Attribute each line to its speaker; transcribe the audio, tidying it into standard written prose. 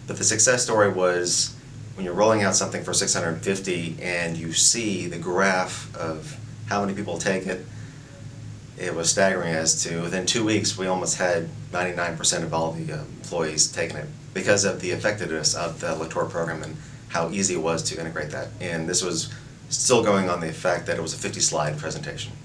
Speaker 1: But the success story was when you're rolling out something for 650 and you see the graph of how many people take it, it was staggering as to within 2 weeks we almost had 99% of all the employees taking it because of the effectiveness of the Lector program and how easy it was to integrate that. And this was still going on the fact that it was a 50-slide presentation.